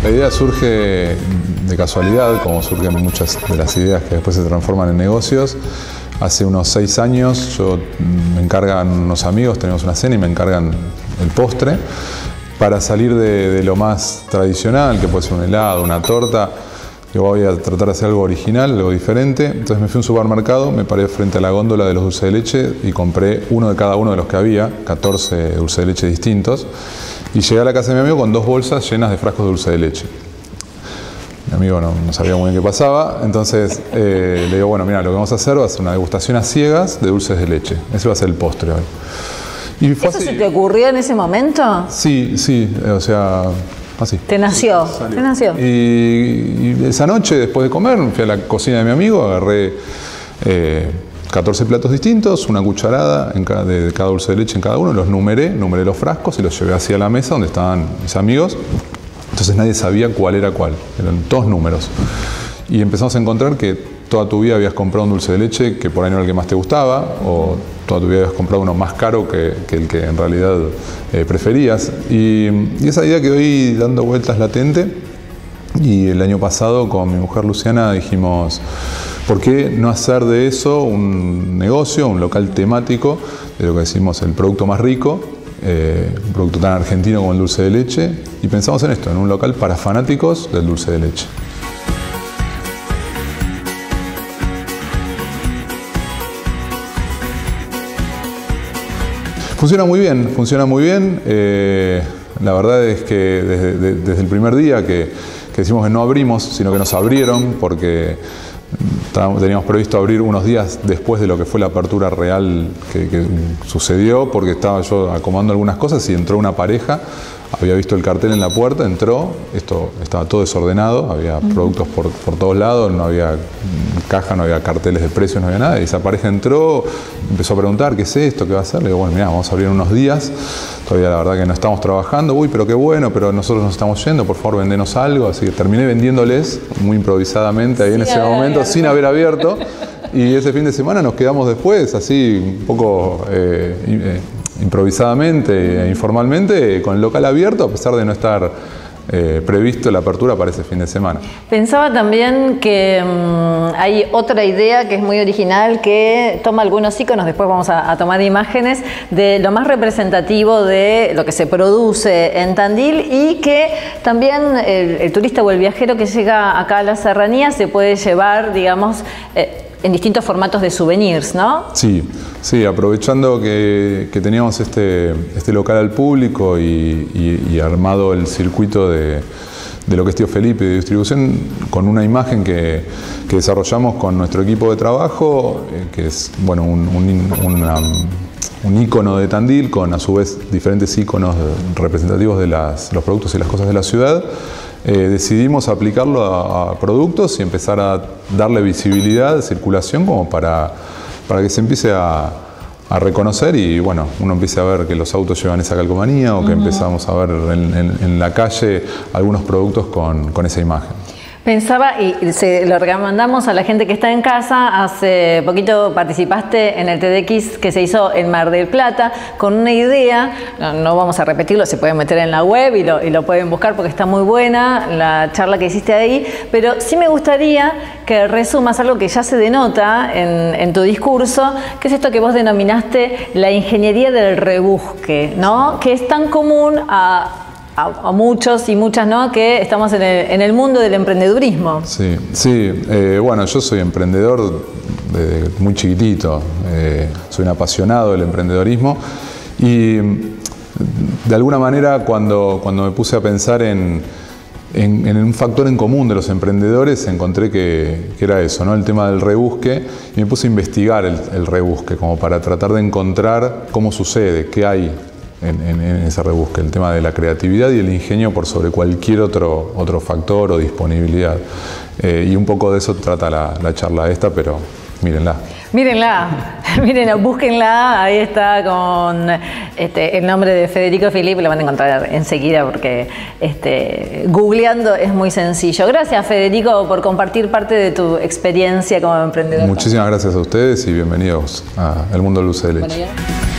La idea surge de casualidad, como surgen muchas de las ideas que después se transforman en negocios. Hace unos 6 años me encargan unos amigos, tenemos una cena y me encargan el postre para salir de lo más tradicional, que puede ser un helado, una torta. Yo voy a tratar de hacer algo original, algo diferente. Entonces me fui a un supermercado, me paré frente a la góndola de los dulces de leche y compré uno de cada uno de los que había, 14 dulces de leche distintos. Y llegué a la casa de mi amigo con 2 bolsas llenas de frascos de dulce de leche. Mi amigo no sabía muy bien qué pasaba, entonces le digo, bueno, mira, lo que vamos a hacer va a ser una degustación a ciegas de dulces de leche. Ese va a ser el postre hoy. Y fue ¿Eso así. se te ocurrió en ese momento? Sí, o sea, así. Te nació, te nació. Y esa noche, después de comer, fui a la cocina de mi amigo, agarré 14 platos distintos, una cucharada de cada dulce de leche en cada uno, los numeré los frascos y los llevé hacia la mesa donde estaban mis amigos. Entonces nadie sabía cuál era cuál, eran todos números. Y empezamos a encontrar que toda tu vida habías comprado un dulce de leche que por ahí no era el que más te gustaba, o toda tu vida habías comprado uno más caro que el que en realidad preferías. Y esa idea quedó ahí dando vueltas latente. Y el año pasado con mi mujer Luciana dijimos, ¿por qué no hacer de eso un negocio, un local temático de lo que decimos el producto más rico? Un producto tan argentino como el dulce de leche, y pensamos en esto, en un local para fanáticos del dulce de leche. Funciona muy bien. La verdad es que desde el primer día que decimos que no abrimos, sino que nos abrieron, porque teníamos previsto abrir unos días después de lo que fue la apertura real que sucedió, porque estaba yo acomodando algunas cosas y entró una pareja, había visto el cartel en la puerta, entró, esto estaba todo desordenado, había productos por todos lados, no había caja, no había carteles de precios, no había nada, y esa pareja entró, empezó a preguntar, ¿qué es esto? ¿Qué va a hacer? Le digo, bueno, mira, vamos a abrir en unos días, todavía la verdad que no estamos trabajando, uy, pero qué bueno, pero nosotros nos estamos yendo, por favor, vendenos algo, así que terminé vendiéndoles muy improvisadamente ahí en ese momento, sin haber abierto, y ese fin de semana nos quedamos después, así un poco improvisadamente e informalmente, con el local abierto, a pesar de no estar previsto la apertura para ese fin de semana. Pensaba también que hay otra idea que es muy original, que toma algunos iconos, después vamos a tomar imágenes de lo más representativo de lo que se produce en Tandil, y que también el turista o el viajero que llega acá a la serranía se puede llevar, digamos, en distintos formatos de souvenirs, ¿no? Sí, aprovechando que teníamos este local al público y armado el circuito de lo que es Tío Felipe de distribución, con una imagen que desarrollamos con nuestro equipo de trabajo, que es bueno, un ícono de Tandil, con a su vez diferentes íconos representativos de los productos y las cosas de la ciudad. Decidimos aplicarlo a productos y empezar a darle visibilidad, circulación, como para que se empiece a reconocer, y bueno, uno empiece a ver que los autos llevan esa calcomanía, o que empezamos a ver en la calle algunos productos con esa imagen. Pensaba, y se lo recomendamos a la gente que está en casa, hace poquito participaste en el TEDx que se hizo en Mar del Plata, con una idea, no vamos a repetirlo, se pueden meter en la web y lo pueden buscar porque está muy buena la charla que hiciste ahí, pero sí me gustaría que resumas algo que ya se denota en tu discurso, que es esto que vos denominaste la ingeniería del rebusque, ¿no? Que es tan común a muchos y muchas, ¿no?, que estamos en el mundo del emprendedurismo. Sí. Bueno, yo soy emprendedor desde muy chiquitito, soy un apasionado del emprendedorismo, y de alguna manera cuando me puse a pensar en un factor en común de los emprendedores, encontré que era eso, ¿no?, el tema del rebusque, y me puse a investigar el rebusque, como para tratar de encontrar cómo sucede, qué hay en ese rebusque, el tema de la creatividad y el ingenio por sobre cualquier otro factor o disponibilidad. Y un poco de eso trata la charla esta, pero mírenla. Mírenla, búsquenla, ahí está con el nombre de Federico Filippi, lo van a encontrar enseguida porque googleando es muy sencillo. Gracias, Federico, por compartir parte de tu experiencia como emprendedor. Muchísimas gracias a ustedes y bienvenidos al mundo del dulce de leche.